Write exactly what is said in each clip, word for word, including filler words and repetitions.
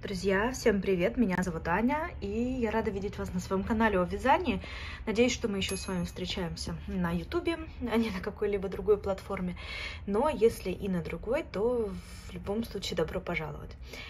Друзья, всем привет, меня зовут Аня, и я рада видеть вас на своем канале о вязании. Надеюсь, что мы еще с вами встречаемся на ютубе, а не на какой-либо другой платформе. Но если и на другой, то в любом случае добро пожаловать.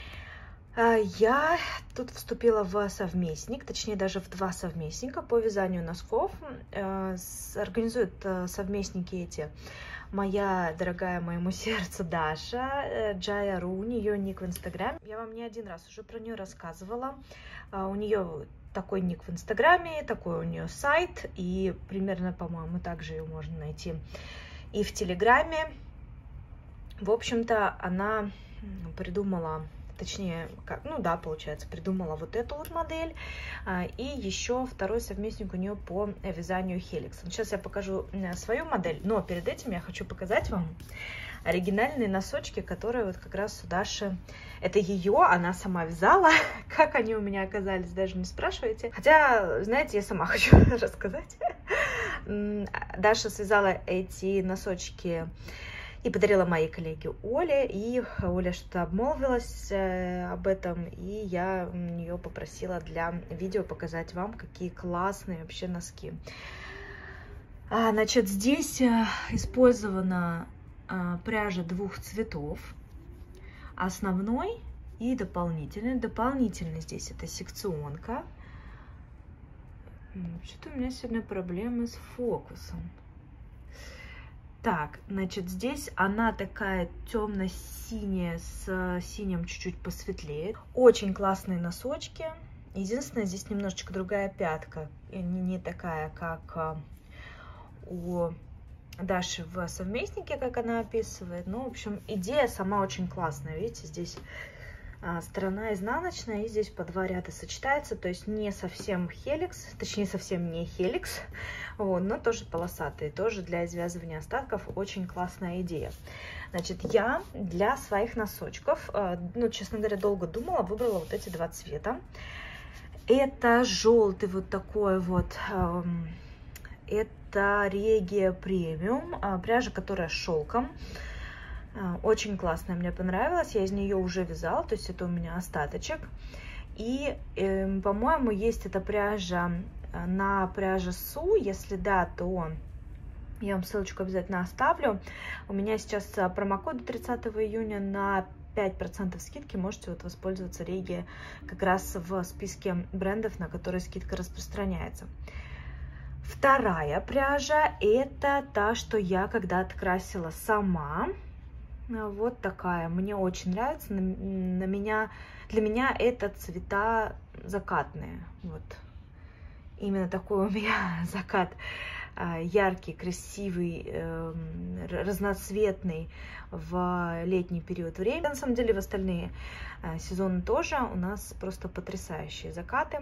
Я тут вступила в совместник, точнее даже в два совместника по вязанию носков. Организуют совместники эти моя дорогая моему сердцу Даша, Джая Ру, у нее ник в инстаграме. Я вам не один раз уже про нее рассказывала. У нее такой ник в инстаграме, такой у нее сайт, и примерно, по-моему, также ее можно найти и в телеграме. В общем-то, она придумала, точнее, как, ну да, получается, придумала вот эту вот модель, и еще второй совместник у нее по вязанию хеликсом. Сейчас я покажу свою модель, но перед этим я хочу показать вам оригинальные носочки, которые вот как раз у Даши, это ее, она сама вязала. Как они у меня оказались, даже не спрашивайте. Хотя, знаете, я сама хочу рассказать. Даша связала эти носочки и подарила моей коллеге Оле, и Оля что-то обмолвилась э, об этом, и я у нее попросила для видео показать вам, какие классные вообще носки. А, значит, здесь э, использована э, пряжа двух цветов, основной и дополнительный. Дополнительный здесь это секционка. Что-то у меня сегодня проблемы с фокусом. Так, значит, здесь она такая темно-синяя, с синим чуть-чуть посветлее. Очень классные носочки. Единственное, здесь немножечко другая пятка. Не, не такая, как у Даши в совместнике, как она описывает. Ну, в общем, идея сама очень классная. Видите, здесь сторона изнаночная, и здесь по два ряда сочетается, то есть не совсем хеликс, точнее совсем не хеликс, вот, но тоже полосатые, тоже для извязывания остатков очень классная идея. Значит, я для своих носочков, ну, честно говоря, долго думала, выбрала вот эти два цвета. Это желтый вот такой вот, это Регия премиум, пряжа, которая шелком. Очень классная, мне понравилась, я из нее уже вязала, то есть это у меня остаточек. И, э, по-моему, есть эта пряжа на пряже Су, если да, то я вам ссылочку обязательно оставлю. У меня сейчас промокод до тридцатого июня на пять процентов скидки, можете вот воспользоваться Регия как раз в списке брендов, на которые скидка распространяется. Вторая пряжа это та, что я когда-то красила сама. Вот такая, мне очень нравится, на, на меня, для меня это цвета закатные, вот, именно такой у меня закат, яркий, красивый, разноцветный в летний период времени. На самом деле в остальные сезоны тоже у нас просто потрясающие закаты,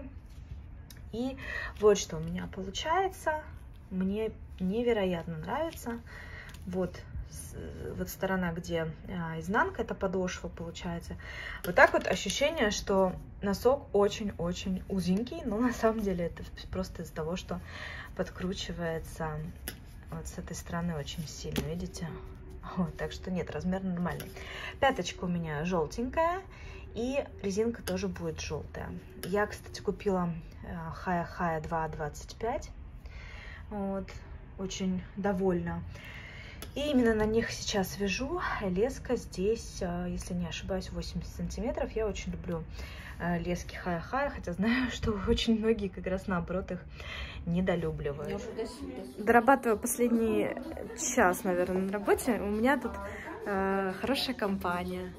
и вот что у меня получается, мне невероятно нравится, вот. Вот сторона, где а, изнанка, это подошва получается. Вот так вот ощущение, что носок очень-очень узенький, но на самом деле это просто из-за того, что подкручивается вот с этой стороны очень сильно, видите? Вот, так что нет, размер нормальный. Пяточка у меня желтенькая, и резинка тоже будет желтая. Я, кстати, купила Хая Хая два двадцать пять, вот, очень довольна. И именно на них сейчас вяжу. Леска здесь, если не ошибаюсь, восемьдесят сантиметров. Я очень люблю лески Хая-Хая, хотя знаю, что очень многие как раз наоборот их недолюбливают. Дорабатываю последний час, наверное, на работе. У меня тут э, хорошая компания.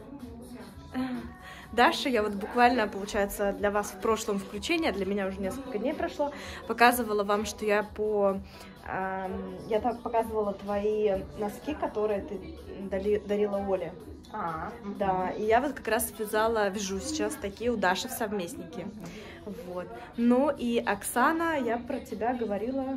Даша, я вот буквально, получается, для вас в прошлом включении, для меня уже несколько дней прошло, показывала вам, что я по... Э, я так показывала твои носки, которые ты дали, дарила Оле. А, да, и я вот как раз связала, вяжу сейчас такие у Даши в совместнике. Вот. Ну и Оксана, я про тебя говорила,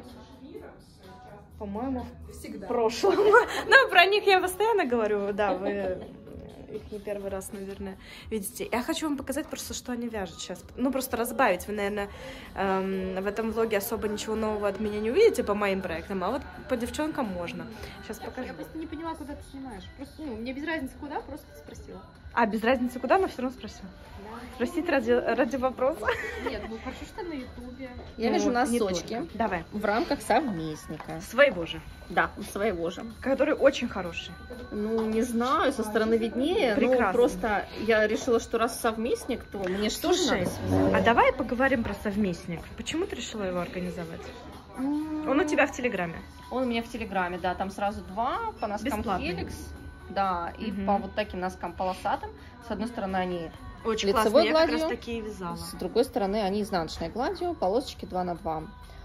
по-моему, в прошлом. Ну, про них я постоянно говорю, да, вы... их не первый раз, наверное, видите. Я хочу вам показать просто, что они вяжут сейчас. Ну, просто разбавить. Вы, наверное, эм, в этом влоге особо ничего нового от меня не увидите по моим проектам, а вот по девчонкам можно. Сейчас покажу. Я просто не поняла, куда ты снимаешь. Просто, ну, мне без разницы куда, просто спросила. А, без разницы куда, но все равно спросила. Да. Спросить ради, ради вопроса. Нет, ну хорошо, что на ютубе. Я Ну, вяжу не носочки только. Давай. в рамках совместника. Своего же. Да, своего же. Который очень хороший. Ну, не знаю, со стороны виднее. Прекрасно. Ну, просто я решила, что раз совместник, то мне что же Слушай, надо связать? а давай поговорим про совместник. Почему ты решила его организовать? Он у тебя в Телеграме. Он у меня в Телеграме, да, там сразу два, по носкам Бесплатный. Хеликс, да, и Мгм. по вот таким носкам полосатым. С одной стороны, они Очень лицевой классно, я как раз гладью, такие вязала. с другой стороны, они изнаночной гладью, полосочки два на два.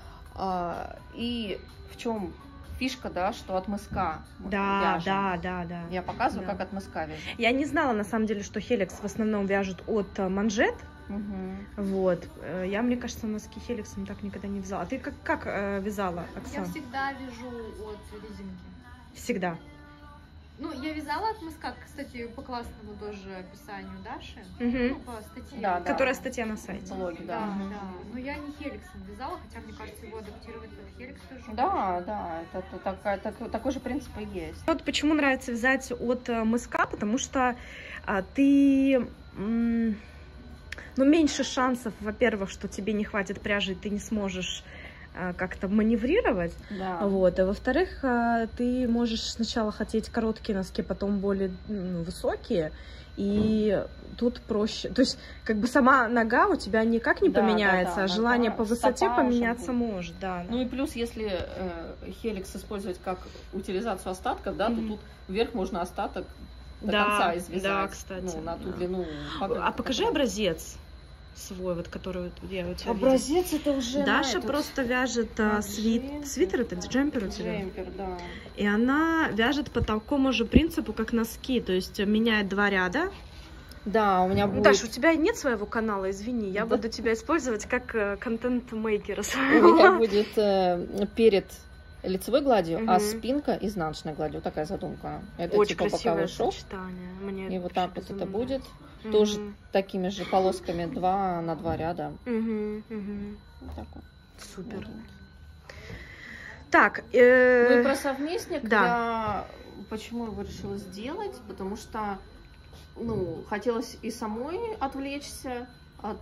А, и в чем фишка, да, что от мыска мы Да, вяжем. да, да, да. Я показываю, Да. как от мыска вяжу. Я не знала, на самом деле, что Хеликс в основном вяжут от э, манжет. Мгм. Вот. Э, Я, мне кажется, носки Хеликсом так никогда не вязала. А ты как, как э, вязала, Я Оксана? всегда вяжу от резинки. Всегда. Ну, я вязала от мыска, кстати, по классному тоже описанию Даши. Мгм. Ну, по статье. Да, да. Которая статья на сайте. Блоги, да. Да, Мгм. да. Но я не хеликсом вязала, хотя, мне кажется, его адаптировать под хеликс тоже. Да, да, это, это такая- такой, такой же принцип и есть. Вот почему нравится вязать от э, мыска, потому что а, ты... м, ну, меньше шансов, во-первых, что тебе не хватит пряжи, и ты не сможешь а, как-то маневрировать. Да. Вот. А во-вторых, а, ты можешь сначала хотеть короткие носки, потом более ну, высокие, и тут проще. То есть, как бы сама нога у тебя никак не Да, да, поменяется, да, а желание нога, по высоте стопа уже поменяться будет. может, да. Ну и плюс, если э, хеликс использовать как утилизацию остатков, да, Мгм. то тут вверх можно остаток до Да, конца извязать. да, кстати, Ну, на ту да. длину. А покажи образец свой, вот который вот я у тебя видела. Образец это уже Даша на этот просто вяжет а, на свит... джемпер. свитер, это джемпер у тебя. джемпер, да. И она вяжет по такому же принципу, как носки, то есть меняет два ряда. Да, у меня Ну, будет... Даша, у тебя нет своего канала, извини, я Да. буду тебя использовать как э, контент-мейкера У меня своего. будет э, перед лицевой гладью, а Мгм. спинка изнаночной гладью. Вот такая задумка. Это Очень типа красивое боковой шов. сочетание. Мне И вот вообще так вот безумно это будет. нравится. Тоже Мгм. такими же полосками два на два ряда. Мгм, мгм. Вот так вот. Супер. Так, э, Ну и про совместник да. я почему его решила сделать? Потому что, ну, хотелось и самой отвлечься от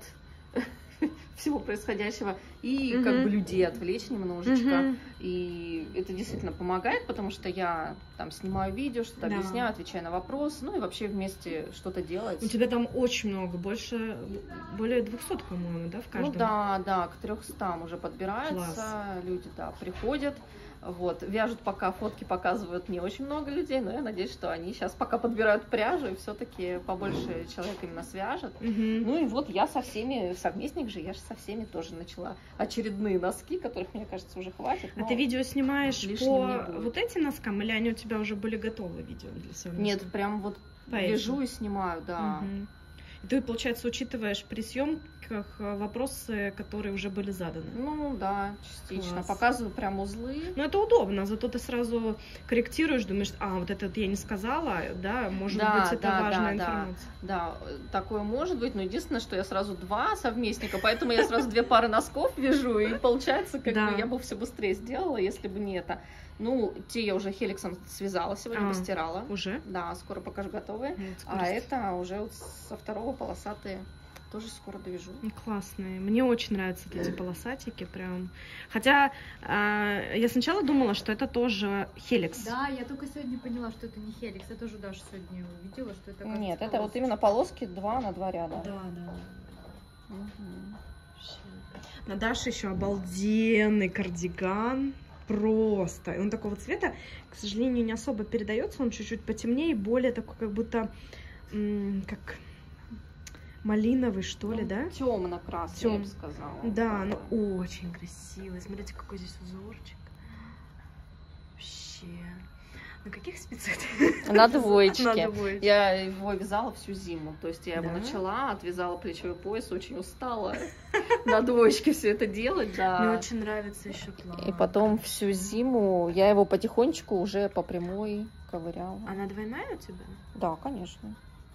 всего происходящего, и Мгм. как бы людей отвлечь немножечко. Мгм. И это действительно помогает, потому что я там снимаю видео, что-то Да. объясняю, отвечаю на вопросы, ну и вообще вместе что-то делать. У тебя там очень много, больше, более двухсот, по-моему, да, в каждом? Ну да, да, к трехстам уже подбираются, Класс. люди, да, приходят, вот, вяжут пока, фотки показывают не очень много людей, но я надеюсь, что они сейчас пока подбирают пряжу и все-таки побольше человек именно свяжет. Мгм. Ну и вот я со всеми, совместник же, я же со всеми тоже начала очередные носки, которых, мне кажется, уже хватит. А но ты видео снимаешь лишним по не будет. вот этим носкам, или они у тебя уже были готовы, видео для совместного? Нет, прям вот По этим. вяжу и снимаю, да. Мгм. И ты, получается, учитываешь при съемках э, вопросы, которые уже были заданы. Ну да, частично. Класс. Показываю прям узлы. Ну, это удобно, зато ты сразу корректируешь, думаешь, а, вот это я не сказала, да, может Да, быть, это да, важная да, да. информация. Да, э, такое может быть, но единственное, что я сразу два совместника, поэтому я сразу две пары носков вяжу, и получается, как Да. бы я бы все быстрее сделала, если бы не это. Ну, те я уже хеликсом связала сегодня, А. постирала. Уже? Да, скоро покажу готовые. Вот, А скорость. это уже вот со второго полосатые тоже скоро довяжу. Классные. Мне очень нравятся вот эти полосатики, прям. Хотя э, я сначала думала, что это тоже хеликс. Да, я только сегодня поняла, что это не хеликс. Я тоже даже сегодня увидела, что это... Нет, кажется, это вот полосочка. именно полоски два на два ряда. Да, да. Мгм. На Даше еще обалденный кардиган. Просто. И он такого цвета, к сожалению, не особо передается. Он чуть-чуть потемнее, более такой, как будто м, как малиновый, что ли, да? Темно-красный, я Тём- бы сказала. Да, Такой. ну очень красивый. Смотрите, какой здесь узорчик. Вообще. На каких спицах? ты? На двоечке. На двоечке. Я его вязала всю зиму. То есть я его Да? начала, отвязала плечевой пояс, очень устала на двоечке все это делать, Мне да. очень нравится еще план. И потом всю зиму я его потихонечку уже по прямой ковыряла. Она двойная у тебя? Да, конечно.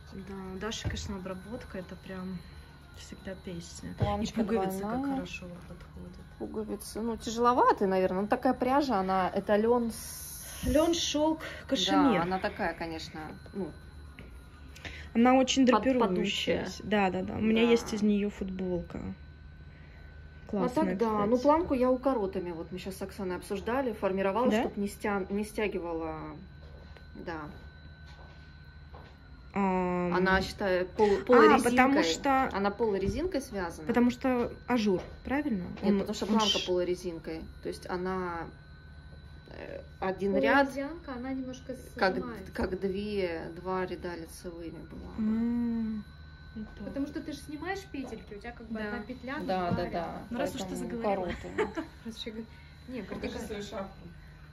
Да, Даша, конечно, обработка, это прям всегда песня. Планочка И пуговицы как двойная. хорошо подходят. Пуговицы, ну, тяжеловатые, наверное. Ну, такая пряжа, она, это лен с... Лен, шелк, кашемир. Да, она такая, конечно, ну, Она очень Под- драпирующая. подучая. Да, да, да. У меня Да. есть из нее футболка. а Классная, так, да. кстати. Ну, планку я укоротами, вот мы сейчас с Оксаной обсуждали, формировала, Да? чтобы не, стя... не стягивала, да. Ам, Она, считаю, пол... А, полурезинкой. потому что... Она полурезинкой связана. Потому что ажур, правильно? Нет, Он- потому что он планка ш- полурезинкой. То есть она э, один Ну, ряд, Полурезянка, она немножко как, сжимается. как две, два ряда лицевыми была. М, вот так. Потому что ты же снимаешь петельки, у тебя как бы Да. одна петля, Да, два да, ряда. да. Ну, раз уж ты Поэтому заговорила. укоротами. Короче, говорю, не, Покажи крутая. свою шапку.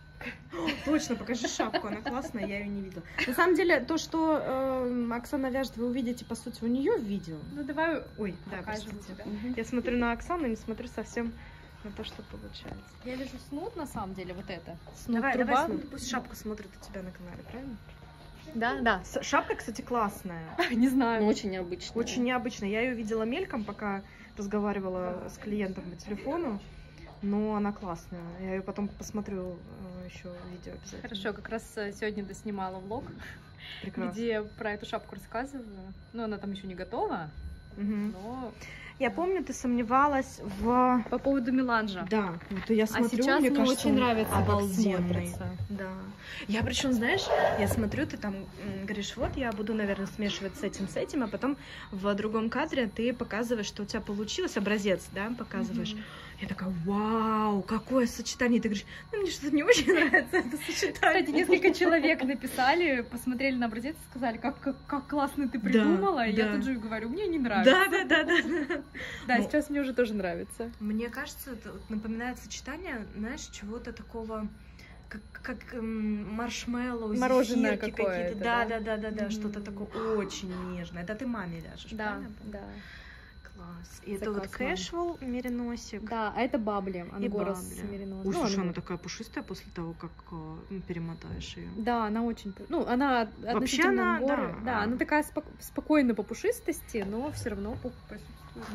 Точно, покажи шапку, она классная, я ее не видела. На самом деле, то, что э, Оксана вяжет, вы увидите, по сути, у нее в видео. Ну давай Ой, да, покажем простите. тебя. Мгм. Я смотрю на Оксану, не смотрю совсем на то, что получается. Я вижу снуд, на самом деле, вот это. Снуд Давай, труба. давай, смотри, пусть шапка смотрит у тебя на канале, правильно? Да, да. С- Шапка, кстати, классная. Не знаю. Ну, очень необычно. Очень необычная. Я ее видела мельком, пока разговаривала с клиентом по телефону. Но она классная. Я ее потом посмотрю э, еще видео обязательно. Хорошо, как раз э, сегодня доснимала влог, Прекрасно. где про эту шапку рассказываю. Ну, она там еще не готова, Мгм. но Я помню, ты сомневалась в... по поводу меланжа. Да, вот я смотрю, а сейчас мне, мне кажется, очень он нравится, как обалденный. смотрится. Да. Я причем, знаешь, я смотрю, ты там м, говоришь, вот я буду, наверное, смешивать с этим, с этим, а потом в другом кадре ты показываешь, что у тебя получилось, образец, да, показываешь. Мгм. Я такая, вау, какое сочетание. И ты говоришь, ну мне что-то не очень нравится это сочетание. Кстати, несколько человек написали, посмотрели на образец и сказали, как, как, как классно ты придумала. И да. я тут же говорю, мне не нравится. Да, да, да, да, да. Да, Ну, сейчас мне уже тоже нравится. Мне кажется, это вот напоминает сочетание, знаешь, чего-то такого, как, как м, маршмеллоу, Мороженое зефирки какое-то, какие-то. Да, да? да, да, да, да, Мгм. что-то такое очень нежное. Это ты маме вяжешь, Да, правильно? я помню? да. Класс. И это вот Согласна. casual мериносик. Да, а это бабли, ангора с бабли. мериносом. Ой, Ну, слушай, она- она такая пушистая после того, как э, м, перемотаешь ее. Да, она очень... пу- Ну, она относительно она, ангоры. да. Да, она такая спок- спокойна по пушистости, но все равно пух присутствует.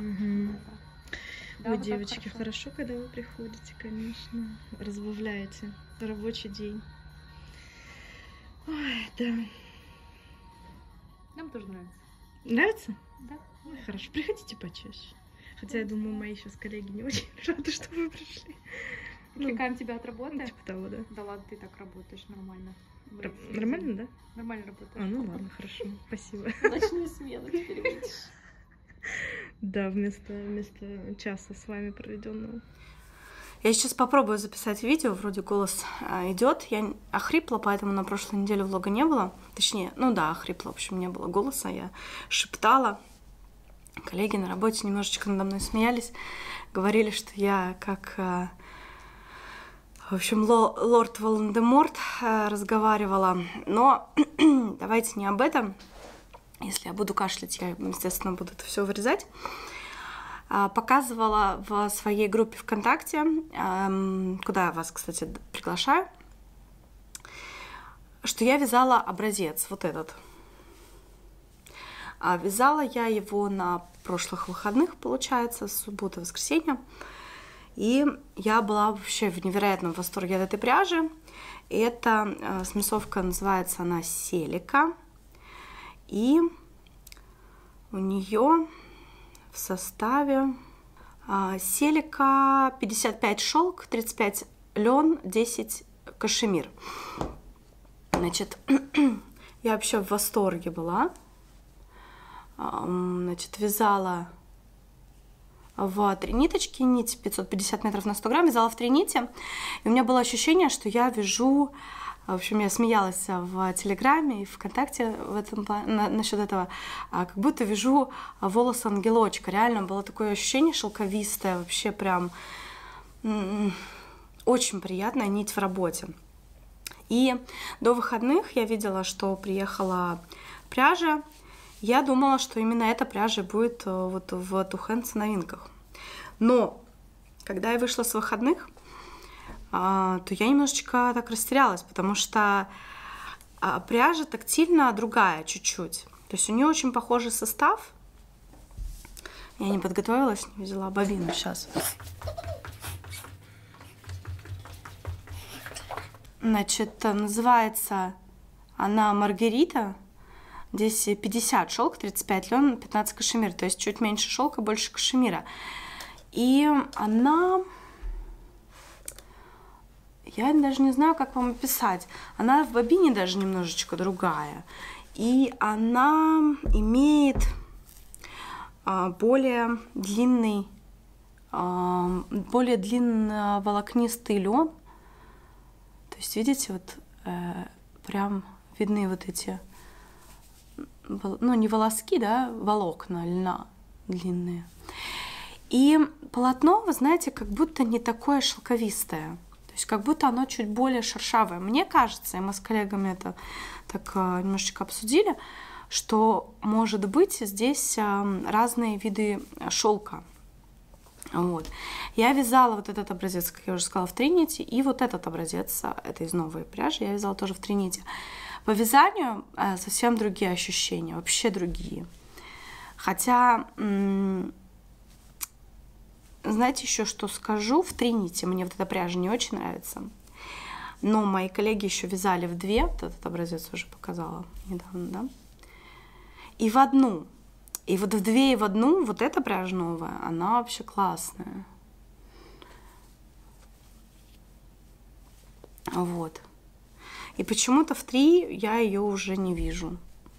Да, Ой, вот так девочки, хорошо. хорошо, когда вы приходите, конечно. Разбавляете рабочий день. Ой, да. Нам тоже нравится. Нравится? Да. Ой, хорошо. Приходите почаще. Хотя я думаю, мои сейчас коллеги не очень рады, что вы пришли. Ну, Отвлекаем тебя от ну, работы. типа того, да. Да ладно, ты так работаешь нормально. Р- Нормально, да? Нормально работаешь. А, ну ладно, хорошо. Спасибо. Ночную смену теперь видишь. Да, вместо, вместо часа с вами проведенного. Я сейчас попробую записать видео, вроде голос а, идет. Я охрипла, поэтому на прошлой неделе влога не было. Точнее, ну да, охрипла, в общем, не было голоса. Я шептала. Коллеги на работе немножечко надо мной смеялись. Говорили, что я как, а, в общем, ло- лорд Волан-де-Морт а, разговаривала. Но давайте не об этом. Если я буду кашлять, я, естественно, буду это все вырезать. А, Показывала в своей группе ВКонтакте, эм, куда я вас, кстати, приглашаю, что я вязала образец, вот этот. А Вязала я его на прошлых выходных, получается, с субботы, воскресенье. И я была вообще в невероятном восторге от этой пряжи. И эта э, смесовка, называется она Селика. И у нее в составе а, Селика пятьдесят пять шелк, тридцать пять лен, десять кашемир. Значит, я вообще в восторге была. А, Значит, вязала в три ниточки, нить пятьсот пятьдесят метров на сто грамм, вязала в три нити. И у меня было ощущение, что я вяжу. В общем, я смеялась в Телеграме и ВКонтакте в этом, на, насчет этого, как будто вяжу волос ангелочка. Реально было такое ощущение шелковистое, вообще прям м-м, очень приятная нить в работе. И до выходных я видела, что приехала пряжа. Я думала, что именно эта пряжа будет вот в Two Hands новинках. Но когда я вышла с выходных, то я немножечко так растерялась, потому что пряжа тактильно другая чуть-чуть. То есть у нее очень похожий состав. Я не подготовилась, не взяла бобину сейчас. Значит, называется она Маргарита. Здесь пятьдесят шелк, тридцать пять лен, пятнадцать кашемир. То есть чуть меньше шелка, больше кашемира. И она... Я даже не знаю, как вам описать. Она в бобине даже немножечко другая. И она имеет а, более длинный, а, более длинный волокнистый лен. То есть, видите, вот э, прям видны вот эти, ну, не волоски, да, волокна льна длинные. И полотно, вы знаете, как будто не такое шелковистое. То есть как будто оно чуть более шершавое. Мне кажется, и мы с коллегами это так немножечко обсудили, что, может быть, здесь разные виды шелка. Вот. Я вязала вот этот образец, как я уже сказала, в Тринити, и вот этот образец, это из новой пряжи, я вязала тоже в Тринити. По вязанию совсем другие ощущения, вообще другие. Хотя... Знаете, еще что скажу? В Тринити мне вот эта пряжа не очень нравится. Но мои коллеги еще вязали в две. Вот этот образец уже показала недавно, да? И в одну. И вот в две и в одну вот эта пряжа новая, она вообще классная. Вот. И почему-то в три я ее уже не вижу.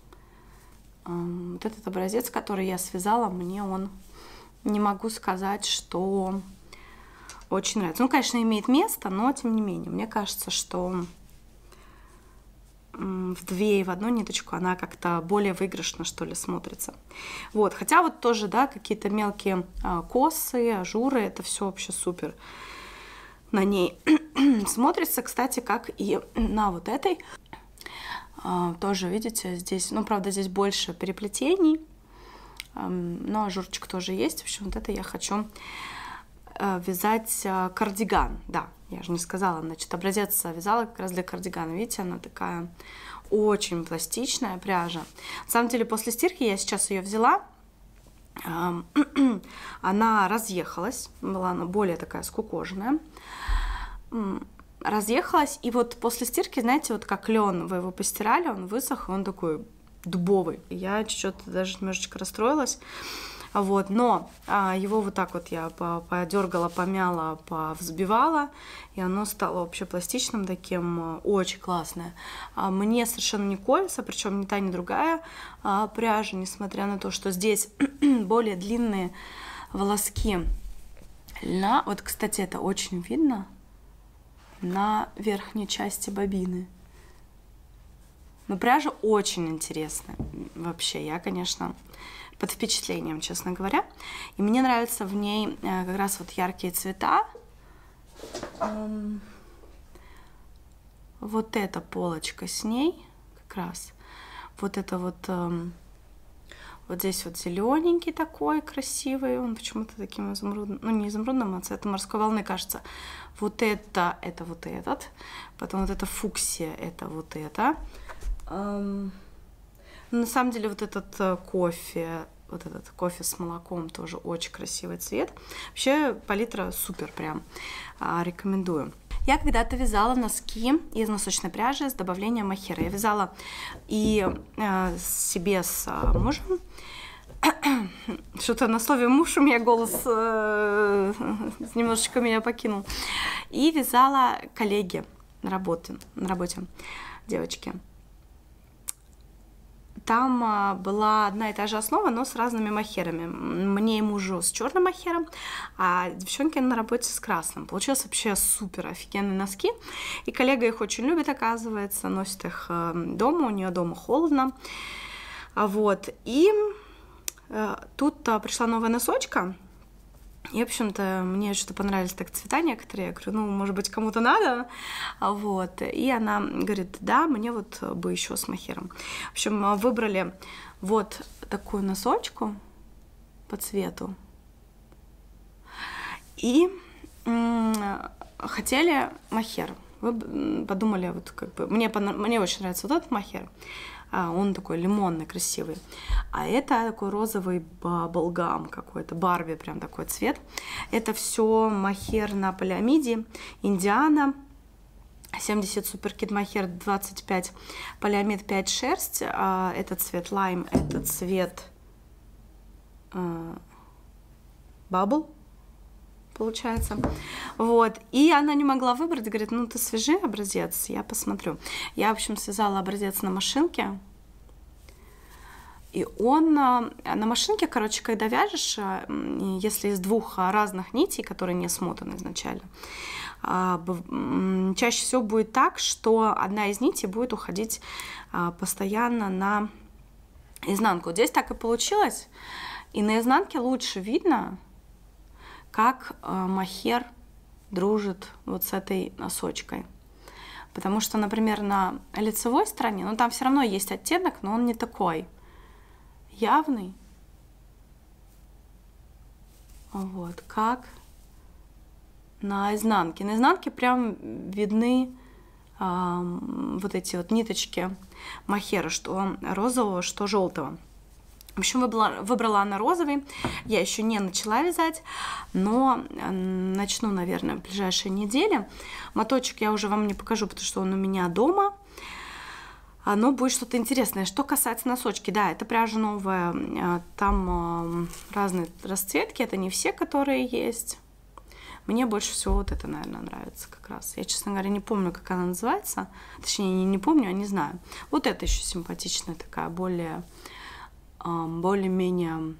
Вот этот образец, который я связала, мне он... Не могу сказать, что очень нравится. Ну, конечно, имеет место, но тем не менее. Мне кажется, что в две и в одну ниточку она как-то более выигрышно, что ли, смотрится. Вот. Хотя вот тоже, да, какие-то мелкие а, косы, ажуры, это все вообще супер на ней смотрится. Кстати, как и на вот этой. А, тоже, видите, здесь, ну, правда, здесь больше переплетений. Но ажурчик тоже есть. В общем, вот это я хочу вязать кардиган. Да, я же не сказала. Значит, образец вязала как раз для кардигана. Видите, она такая очень пластичная пряжа. На самом деле, после стирки я сейчас ее взяла. Она разъехалась. Была она более такая скукоженная. Разъехалась. И вот после стирки, знаете, вот как лен, вы его постирали, он высох, и он такой... дубовый. Я чуть-чуть даже немножечко расстроилась. Вот, но а, его вот так вот я подергала, помяла, повзбивала, и оно стало вообще пластичным таким, очень классное. А, мне совершенно не колется, причем ни та, ни другая а, пряжа, несмотря на то, что здесь более длинные волоски льна. Вот, кстати, это очень видно на верхней части бобины. Но пряжа очень интересная. Вообще, я, конечно, под впечатлением, честно говоря. И мне нравятся в ней как раз вот яркие цвета. Вот эта полочка с ней как раз. Вот это вот... Вот здесь вот зелененький такой красивый. Он почему-то таким изумрудным... Ну, не изумрудным, а цветом морской волны, кажется. Вот это, это вот этот. Потом вот это фуксия, это вот это. Um, на самом деле вот этот uh, кофе, вот этот кофе с молоком тоже очень красивый цвет. Вообще палитра супер прям, uh, рекомендую. Я когда-то вязала носки из носочной пряжи с добавлением мохера. Я вязала и uh, себе с uh, мужем. Что-то на слове муж у меня голос uh, немножечко меня покинул. И вязала коллеге на работе, на работе девочки. Там а, была одна и та же основа, но с разными мохерами. Мне и мужу с черным мохером, а девчонки на работе с красным. Получилось вообще супер офигенные носки. И коллега их очень любит, оказывается, носит их э, дома, у нее дома холодно. Вот. И э, тут а, пришла новая носочка. И, в общем-то, мне что-то понравились так цвета некоторые. Я говорю, ну, может быть, кому-то надо. Вот. И она говорит, да, мне вот бы еще с мохером. В общем, выбрали вот такую носочку по цвету. И м- хотели мохер. вы подумали, вот как бы, мне, мне очень нравится вот этот мохер, он такой лимонный, красивый, а это такой розовый баблгам какой-то, Барби прям такой цвет. Это все мохер на полиамиде, Индиана, семьдесят суперкид мохер, двадцать пять полиамид, пять шерсть, это цвет лайм, это цвет бабл, получается. Вот. И она не могла выбрать, говорит, ну ты свяжи образец, я посмотрю. Я, в общем, связала образец на машинке. И он на машинке, короче, когда вяжешь, если из двух разных нитей, которые не смотаны изначально, чаще всего будет так, что одна из нитей будет уходить постоянно на изнанку. Здесь так и получилось. И на изнанке лучше видно, как э, мохер дружит вот с этой носочкой. Потому что, например, на лицевой стороне, ну там все равно есть оттенок, но он не такой явный. Вот, как на изнанке. На изнанке прям видны э, вот эти вот ниточки мохера, что розового, что желтого. В общем, выбрала, выбрала она розовый. Я еще не начала вязать, но начну, наверное, в ближайшие недели. Моточек я уже вам не покажу, потому что он у меня дома. Но будет что-то интересное. Что касается носочки, да, это пряжа новая. Там разные расцветки, это не все, которые есть. Мне больше всего вот это, наверное, нравится как раз. Я, честно говоря, не помню, как она называется. Точнее, не, не помню, а не знаю. Вот это еще симпатичная такая, более... более-менее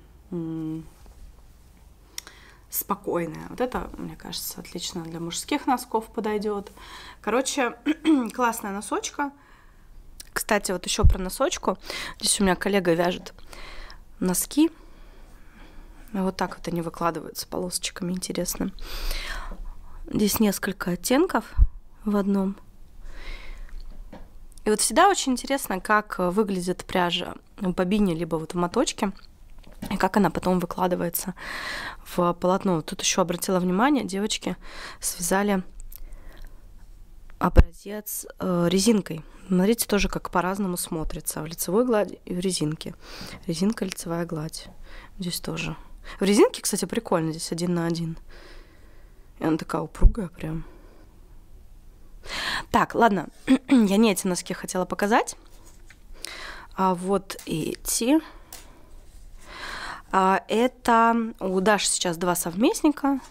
спокойная. Вот это, мне кажется, отлично для мужских носков подойдет. Короче, классная носочка. Кстати, вот еще про носочку. Здесь у меня коллега вяжет носки. Вот так вот они выкладываются полосочками, интересно. Здесь несколько оттенков в одном. И вот всегда очень интересно, как выглядит пряжа в бобине, либо вот в моточке, и как она потом выкладывается в полотно. Тут еще обратила внимание, девочки связали образец э, резинкой. Смотрите, тоже как по-разному смотрится в лицевой глади и в резинке. Резинка, лицевая гладь. Здесь тоже. В резинке, кстати, прикольно, здесь один на один. И она такая упругая прям. Так, ладно, я не эти носки хотела показать, а вот эти. А, это у Даши сейчас два совместника.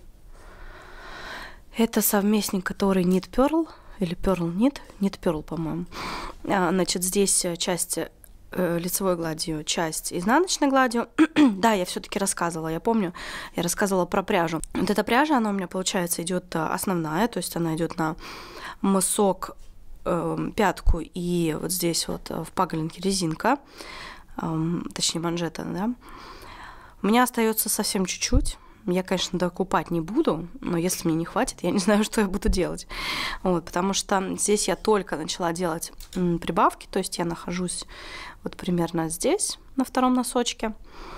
Это совместник, который Knit Pearl, или Pearl Knit, Knit Pearl, по-моему. А, значит, здесь часть э, лицевой гладью, часть изнаночной гладью. Да, я все-таки рассказывала, я помню, я рассказывала про пряжу. Вот эта пряжа, она у меня, получается, идет основная, то есть она идет на мысок, э, пятку и вот здесь вот в паголинке резинка, э, точнее манжета, да. У меня остается совсем чуть-чуть. Я, конечно, докупать не буду, но если мне не хватит, я не знаю, что я буду делать. Вот, потому что здесь я только начала делать м, прибавки, то есть я нахожусь вот примерно здесь, на втором носочке.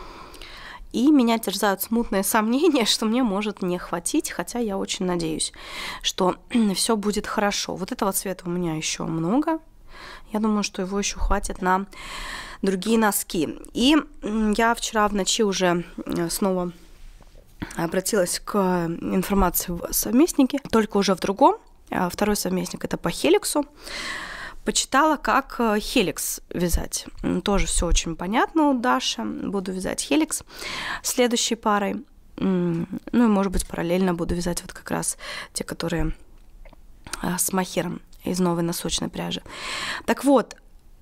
И меня терзают смутные сомнения, что мне может не хватить, хотя я очень надеюсь, что все будет хорошо. Вот этого цвета у меня еще много. Я думаю, что его еще хватит на другие носки. И я вчера в ночи уже снова обратилась к информации в совместнике, только уже в другом. Второй совместник — это по Хеликсу. Почитала, как Хеликс вязать. Тоже все очень понятно у Даши. Буду вязать Хеликс следующей парой. Ну и, может быть, параллельно буду вязать вот как раз те, которые с мохером из новой носочной пряжи. Так вот,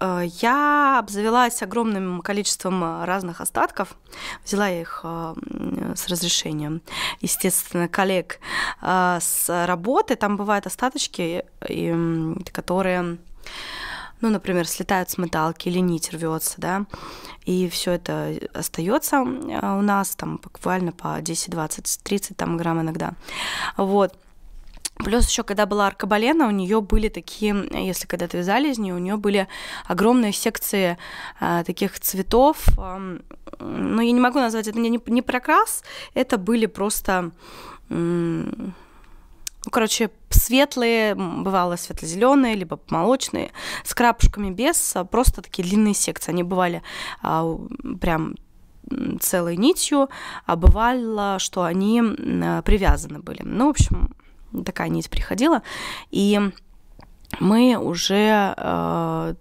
я обзавелась огромным количеством разных остатков. Взяла их с разрешением, естественно, коллег с работы. Там бывают остаточки, которые, ну, например, слетают с металки или нить рвется, да, и все это остается у нас там буквально по десять, двадцать, тридцать там грамм иногда. Вот. Плюс еще, когда была аркабалена, у нее были такие, если когда-то вязали из нее, у нее были огромные секции а, таких цветов. А, ну, я не могу назвать это не, не прокрас, это были просто м- ну, короче, светлые, бывало светло-зеленые, либо молочные, с крапушками без, просто такие длинные секции. Они бывали а, прям целой нитью, а бывало, что они привязаны были. Ну, в общем, такая нить приходила, и мы уже э,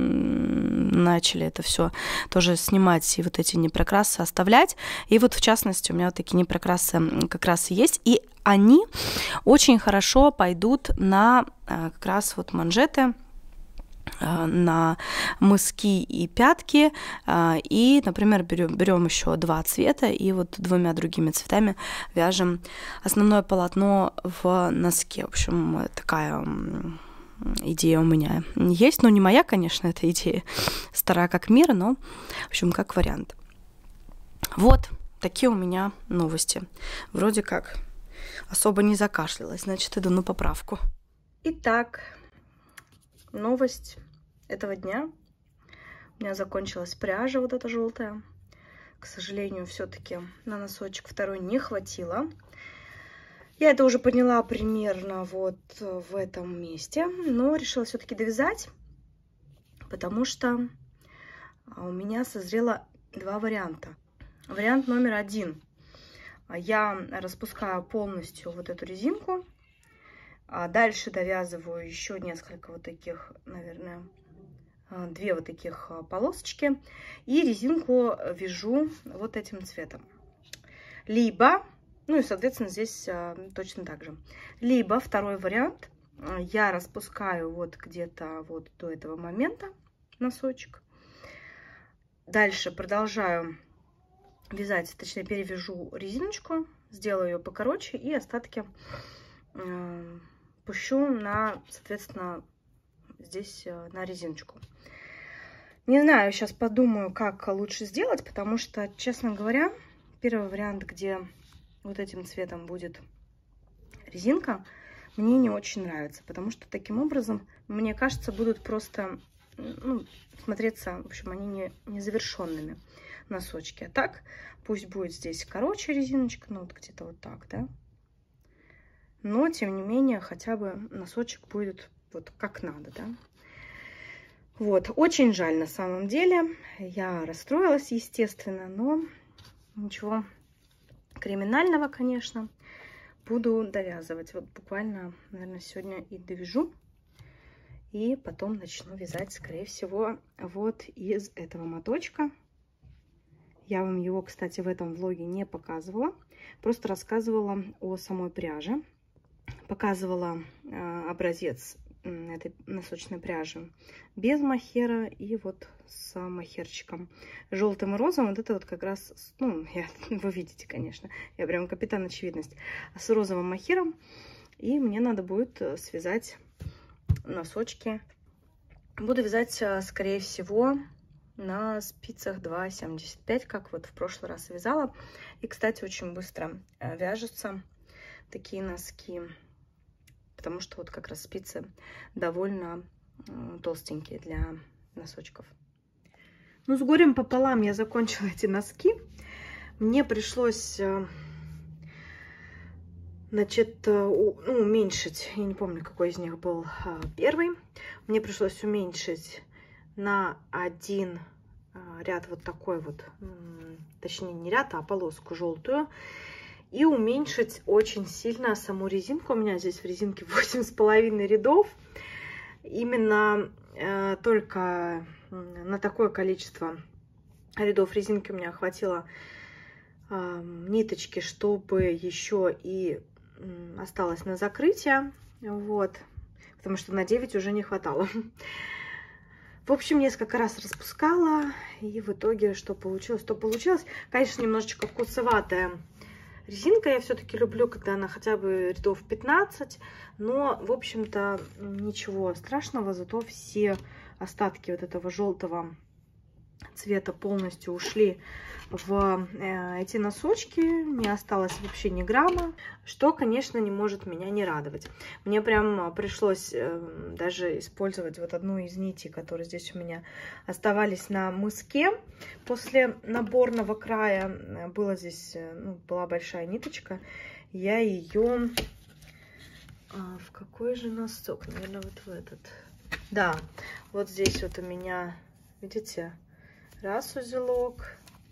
начали это все тоже снимать и вот эти непрокрасы оставлять. И вот в частности у меня вот такие непрокрасы как раз и есть. И они очень хорошо пойдут на э, как раз вот манжеты, э, на мыски и пятки. Э, и, например, берем, берем еще два цвета и вот двумя другими цветами вяжем основное полотно в носке. В общем, такая... идея у меня есть, но не моя, конечно, эта идея, старая как мир, но, в общем, как вариант. Вот такие у меня новости. Вроде как особо не закашлялась, значит, иду на поправку. Итак, новость этого дня. У меня закончилась пряжа вот эта желтая. К сожалению, все-таки на носочек второй не хватило. Я это уже поняла примерно вот в этом месте, но решила все-таки довязать, потому что у меня созрело два варианта. Вариант номер один. Я распускаю полностью вот эту резинку, а дальше довязываю еще несколько вот таких, наверное, две вот таких полосочки, и резинку вяжу вот этим цветом. Либо... Ну и, соответственно, здесь а, точно так же. Либо второй вариант. Я распускаю вот где-то вот до этого момента носочек. Дальше продолжаю вязать, точнее перевяжу резиночку, сделаю ее покороче и остатки э, пущу на, соответственно, здесь э, на резиночку. Не знаю, сейчас подумаю, как лучше сделать, потому что, честно говоря, первый вариант, где... вот этим цветом будет резинка, мне не очень нравится, потому что таким образом, мне кажется, будут просто ну, смотреться, в общем, они не, не завершенными носочки. А так, пусть будет здесь короче резиночка, ну вот где-то вот так, да. Но, тем не менее, хотя бы носочек будет вот как надо, да. Вот, очень жаль на самом деле. Я расстроилась, естественно, но ничего криминального, конечно. Буду довязывать. Вот буквально, наверное, сегодня и довяжу. И потом начну вязать, скорее всего, вот из этого моточка. Я вам его, кстати, в этом влоге не показывала. Просто рассказывала о самой пряже. Показывала э, образец этой носочной пряжи без мохера и вот с мохерчиком желтым и розовым. Вот это вот как раз, ну, я, вы видите, конечно, я прям капитан очевидность, с розовым мохером. И мне надо будет связать носочки. Буду вязать, скорее всего, на спицах два семьдесят пять, как вот в прошлый раз вязала. И, кстати, очень быстро вяжутся такие носки, потому что вот как раз спицы довольно толстенькие для носочков. Ну, с горем пополам я закончила эти носки. Мне пришлось, значит, ну, уменьшить, я не помню, какой из них был первый. Мне пришлось уменьшить на один ряд вот такой вот, точнее не ряд, а полоску желтую. И уменьшить очень сильно саму резинку. У меня здесь в резинке восемь с половиной рядов. Именно э, только на такое количество рядов резинки у меня хватило э, ниточки, чтобы еще и э, осталось на закрытие. Вот. Потому что на девять уже не хватало. В общем, несколько раз распускала. И в итоге что получилось, то получилось. Конечно, немножечко вкусоватая резинка. Я все-таки люблю, когда она хотя бы рядов пятнадцать, но, в общем-то, ничего страшного, зато все остатки вот этого желтого цвета полностью ушли в э, эти носочки, не осталось вообще ни грамма, что, конечно, не может меня не радовать. Мне прям пришлось э, даже использовать вот одну из нитей, которые здесь у меня оставались на мыске. После наборного края было здесь, ну, была большая ниточка, я ее А, в какой же носок? Наверное, вот в этот. Да, вот здесь вот у меня, видите, раз узелок,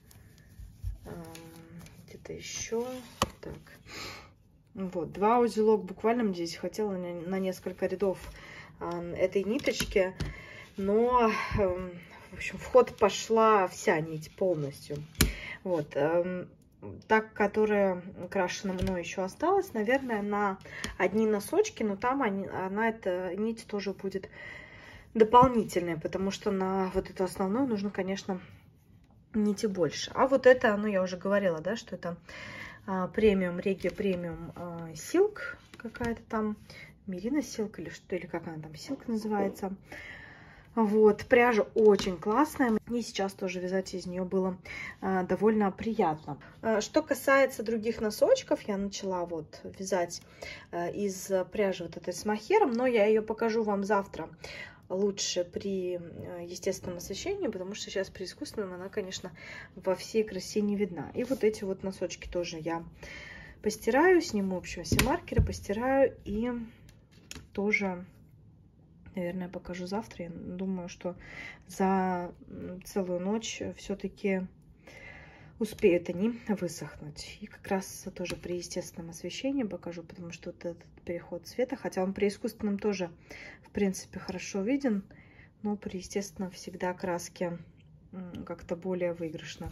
где-то еще, так, вот, два узелок, буквально здесь хватило на, на несколько рядов этой ниточки, но, в общем, в ход пошла вся нить полностью, вот. Так, которая крашена мной еще осталась, наверное, на одни носочки, но там они, она, эта нить тоже будет дополнительная, потому что на вот эту основную нужно, конечно, нити больше. А вот это, ну, я уже говорила, да, что это а, премиум, Реги премиум а, силк, какая-то там, Мерина силк или что, или как она там, силк называется. Вот, пряжа очень классная, и сейчас тоже вязать из нее было а, довольно приятно. А, что касается других носочков, я начала вот вязать а, из пряжи вот этой с мохером, но я ее покажу вам завтра лучше при естественном освещении, потому что сейчас при искусственном она, конечно, во всей красе не видна. И вот эти вот носочки тоже я постираю, сниму, в общем, все маркеры, постираю и тоже... Наверное, покажу завтра. Я думаю, что за целую ночь все-таки успеют они высохнуть. И как раз тоже при естественном освещении покажу, потому что вот этот переход цвета, хотя он при искусственном тоже, в принципе, хорошо виден, но при естественном всегда краски как-то более выигрышно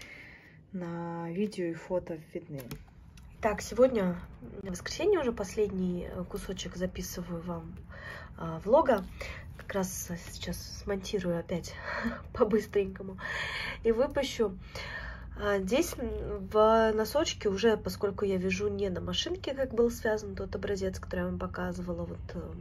на видео и фото видны. Так, сегодня воскресенье, уже последний кусочек записываю вам а, влога. Как раз сейчас смонтирую опять по-быстренькому и выпущу. А, здесь в носочке уже, поскольку я вяжу не на машинке, как был связан тот образец, который я вам показывала, вот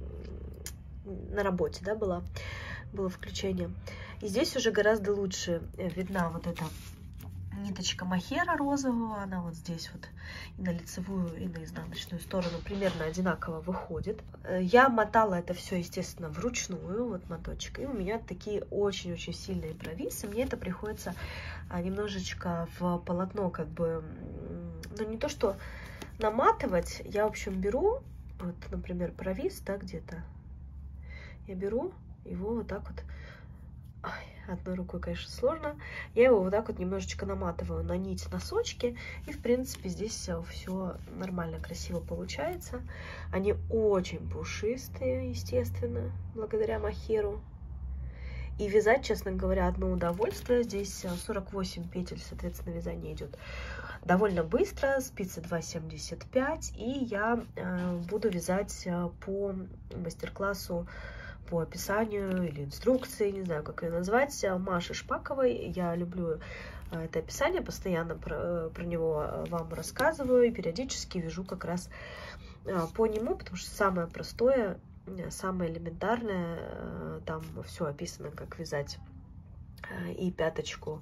на работе, да, была, было включение. И здесь уже гораздо лучше видна вот эта ниточка мохера розового, она вот здесь вот и на лицевую, и на изнаночную сторону примерно одинаково выходит. Я мотала это все, естественно, вручную, вот моточек, и у меня такие очень-очень сильные провисы. Мне это приходится немножечко в полотно, как бы, ну не то что наматывать, я, в общем, беру, вот, например, провис, да, где-то, я беру его вот так вот. Ой, одной рукой, конечно, сложно. Я его вот так вот немножечко наматываю на нить носочки. И, в принципе, здесь все нормально, красиво получается. Они очень пушистые, естественно, благодаря мохеру. И вязать, честно говоря, одно удовольствие. Здесь сорок восемь петель, соответственно, вязание идет довольно быстро. Спицы два семьдесят пять. И я э, буду вязать по мастер-классу, по описанию или инструкции, не знаю, как ее назвать, Маши Шпаковой. Я люблю это описание, постоянно про, про него вам рассказываю и периодически вяжу как раз по нему, потому что самое простое, самое элементарное, там все описано, как вязать и пяточку,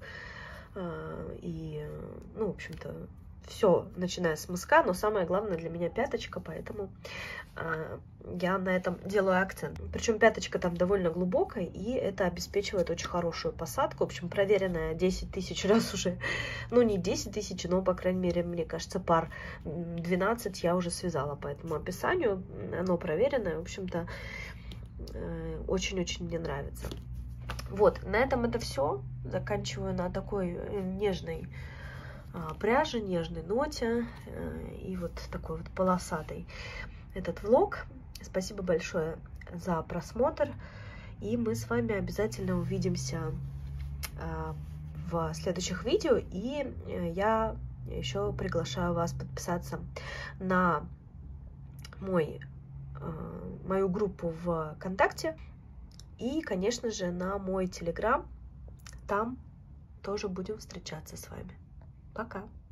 и, ну, в общем-то, все, начиная с мыска, но самое главное для меня пяточка, поэтому э, я на этом делаю акцент. Причем пяточка там довольно глубокая, и это обеспечивает очень хорошую посадку. В общем, проверенная десять тысяч раз уже, ну не десять тысяч, но, по крайней мере, мне кажется, пар двенадцать я уже связала по этому описанию. Оно проверенное, в общем-то, очень-очень э, мне нравится. Вот, на этом это все. Заканчиваю на такой нежной пряжи, нежной ноте и вот такой вот полосатой этот влог. Спасибо большое за просмотр, и мы с вами обязательно увидимся в следующих видео, и я еще приглашаю вас подписаться на мой, мою группу в ВКонтакте и, конечно же, на мой Телеграм. Там тоже будем встречаться с вами. Пока!